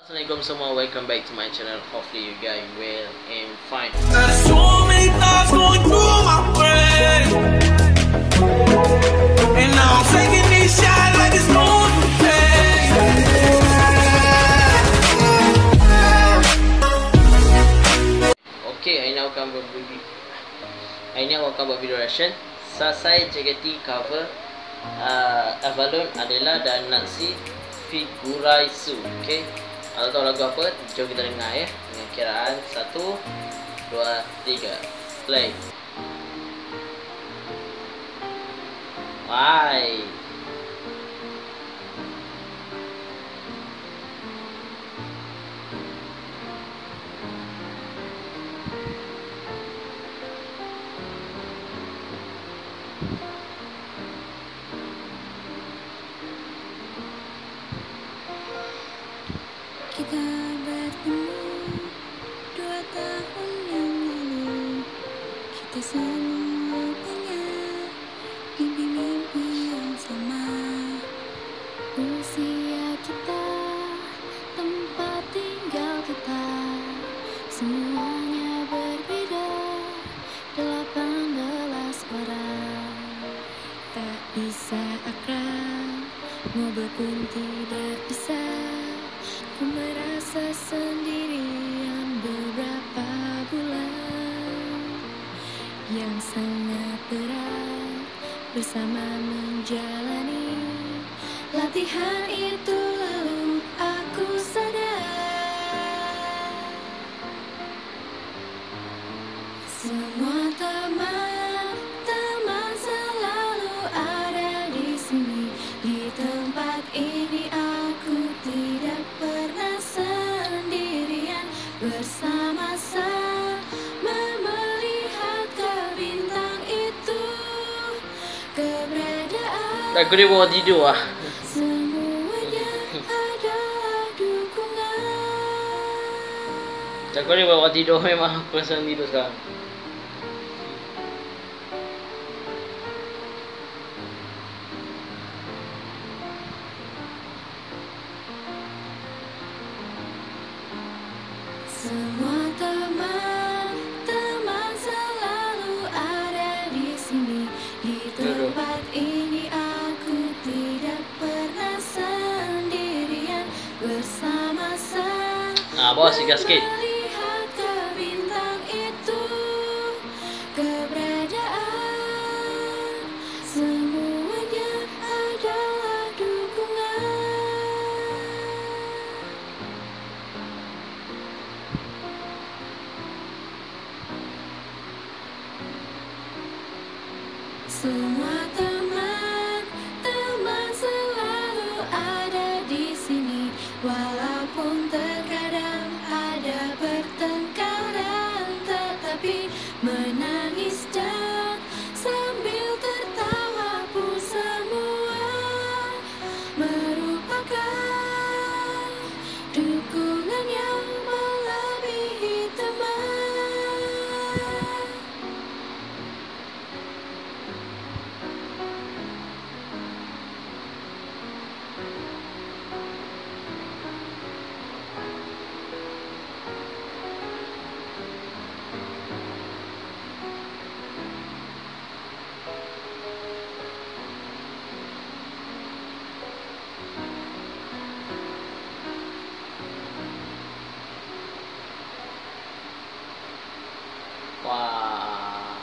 Assalamualaikum semua, welcome back to my channel. Hopefully you guys well and fine. So many thoughts going through my brain, and now I'm taking these shots like it's moon pain. Okay, hari ni aku akan buat video reaction. Sasai JKT cover Avalon adalah dan Natsu Figuraisu. Okay, kalau tahu lagu apa, jom kita dengar ya. Dengan kiraan 1, 2, 3, play. Why? Kita bertemu 2 tahun yang lalu. Kita semua punya mimpi-mimpi yang sama. Usia kita, tempat tinggal kita, semuanya berbeda. 18 orang, tak bisa akrab, ngobrol pun tidak bisa. Ku merasa sendirian beberapa bulan yang sangat berat bersama menjalani latihan itu. Lalu aku sadar semua teman-teman selalu ada di sini. Di tempat ini aku tidak pernah sendirian, bersama-sama melihat ke bintang itu. Keberadaan Lagu dia bawa tidur lah. semuanya adalah dukungan. Lagu dia bawa tidur, memang aku rasa tidur sekarang. Semua teman-teman selalu ada di sini. Di tempat ini aku tidak pernah sendirian, bersama-sama Bawa sikit sikit. melihat ke bintang itu. Keberadaan semuanya adalah dukungan. Semua teman-teman selalu ada di sini, walaupun terkadang ada pertengkaran, tetapi menangis dan sambil tertawa pun semua merupakan dukungan yang melebihi teman. Wah.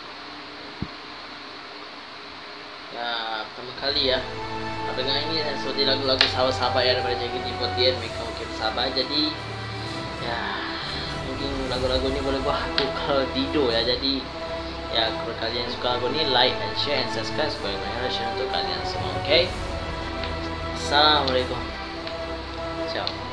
Ya, pertama kali ya dengar ini seperti lagu-lagu sahabat-sahabat ya daripada JKT48. Mereka mungkin sahabat, jadi ya mungkin lagu-lagu ini boleh buat aku kalau tidur ya. Jadi ya, kalau kalian suka lagu ini, like and share and subscribe supaya banyak reaction untuk kalian semua. Okay, Assalamualaikum, ciao.